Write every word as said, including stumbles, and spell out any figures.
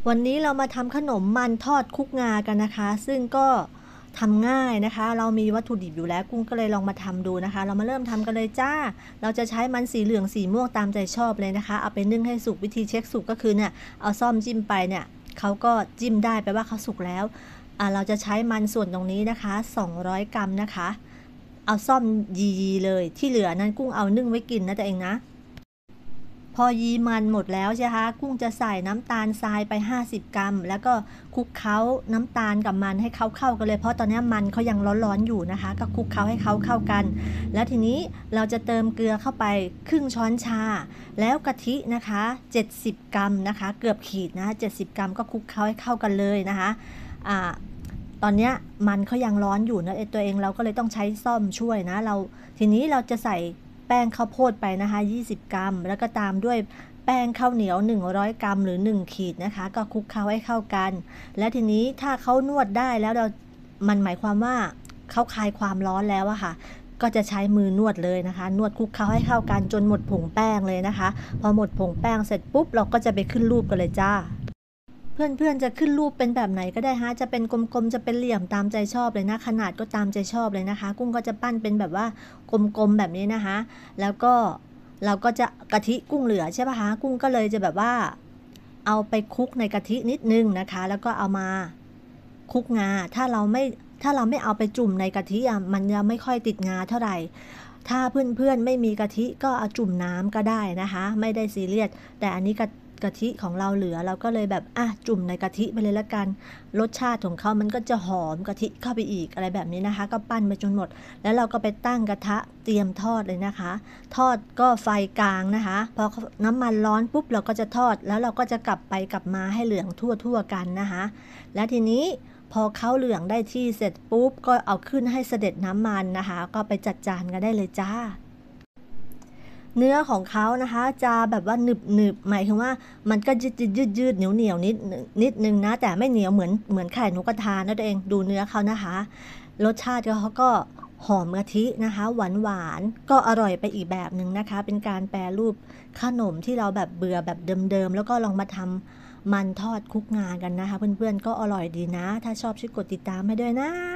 วันนี้เรามาทำขนมมันทอดคลุกงากันนะคะ ซึ่งก็ทำง่ายนะคะ เรามีวัตถุดิบอยู่แล้วกุ้งก็เลยลองมาทำดูนะคะ เรามาเริ่มทำกันเลยจ้าเราจะใช้มันสีเหลืองสีม่วงตามใจชอบเลยนะคะเอาไปนึ่งให้สุกวิธีเช็คสุกก็คือเนี่ยเอาซ่อมจิ้มไปเนี่ยเขาก็จิ้มได้แปลว่าเขาสุกแล้วอ่าเราจะใช้มันส่วนตรงนี้นะคะสองร้อยกรัมนะคะเอาซ่อมยีๆเลยที่เหลือนั้นกุ้งเอานึ่งไว้กินนะตัวเองนะพอยีมันหมดแล้วใช่ไหมกุ้งจะใส่น้ำตาลทรายไปห้าสิบกรัมแล้วก็คลุกเคล้าน้ำตาลกับมันให้เข้าเข้ากันเลยเพราะตอนนี้มันเขายังร้อนๆอยู่นะคะก็คลุกเคล้าให้เขาเข้ากันแล้วทีนี้เราจะเติมเกลือเข้าไปครึ่งช้อนชาแล้วกะทินะคะเจ็ดสิบกรัมนะคะเกือบขีดนะเจ็ดสิบกรัมก็คลุกเคล้าให้เข้ากันเลยนะคะอ่าตอนนี้มันเขายังร้อนอยู่นะตัวเองเราก็เลยต้องใช้ซ่อมช่วยนะเราทีนี้เราจะใส่แป้งข้าวโพดไปนะคะยี่สิบกรัมแล้วก็ตามด้วยแป้งข้าวเหนียวหนึ่งร้อยกรัมหรือหนึ่งขีดนะคะก็คลุกเคล้าให้เข้ากันและทีนี้ถ้าเขานวดได้แล้วเรามันหมายความว่าเขาคลายความร้อนแล้วอะค่ะก็จะใช้มือนวดเลยนะคะนวดคลุกเคล้าให้เข้ากันจนหมดผงแป้งเลยนะคะพอหมดผงแป้งเสร็จปุ๊บเราก็จะไปขึ้นรูปกันเลยจ้าเพื่อนๆจะขึ้นรูปเป็นแบบไหนก็ได้ฮะจะเป็นกลมๆจะเป็นเหลี่ยมตามใจชอบเลยนะขนาดก็ตามใจชอบเลยนะคะกุ้งก็จะปั้นเป็นแบบว่ากลมๆแบบนี้นะคะแล้วก็เราก็จะกะทิกุ้งเหลือใช่ป่ะคะกุ้งก็เลยจะแบบว่าเอาไปคลุกในกะทินิดนึงนะคะแล้วก็เอามาคลุกงาถ้าเราไม่ถ้าเราไม่เอาไปจุ่มในกะทิอ่ะมันจะไม่ค่อยติดงาเท่าไหร่ถ้าเพื่อนๆไม่มีกะทิก็เอาจุ่มน้ำก็ได้นะคะไม่ได้ซีเรียสแต่อันนี้กะกะทิของเราเหลือเราก็เลยแบบอ่ะจุ่มในกะทิไปเลยละกันรสชาติของเขามันก็จะหอมกะทิเข้าไปอีกอะไรแบบนี้นะคะก็ปั้นไปจนหมดแล้วเราก็ไปตั้งกระทะเตรียมทอดเลยนะคะทอดก็ไฟกลางนะคะพอน้ำมันร้อนปุ๊บเราก็จะทอดแล้วเราก็จะกลับไปกลับมาให้เหลืองทั่วๆกันนะคะและทีนี้พอเขาเหลืองได้ที่เสร็จปุ๊บก็เอาขึ้นให้เสด็จน้ำมันนะคะก็ไปจัดจานกันได้เลยจ้าเนื้อของเขานะคะจะแบบว่าหนึบหนึบหมายถึงว่ามันก็ยืดยืดยืดเหนียวเหนียวนิดนิดนึงนะแต่ไม่เหนียวเหมือนเหมือนไข่นกกระทานะตัวเองดูเนื้อเขานะคะรสชาติเขาก็หอมกะทินะคะหวานหวานก็อร่อยไปอีกแบบหนึ่งนะคะเป็นการแปรรูปขนมที่เราแบบเบื่อแบบเดิมๆแล้วก็ลองมาทำมันทอดคลุกงากันนะคะเพื่อนๆก็อร่อยดีนะถ้าชอบช่วยกดติดตามให้ด้วยนะ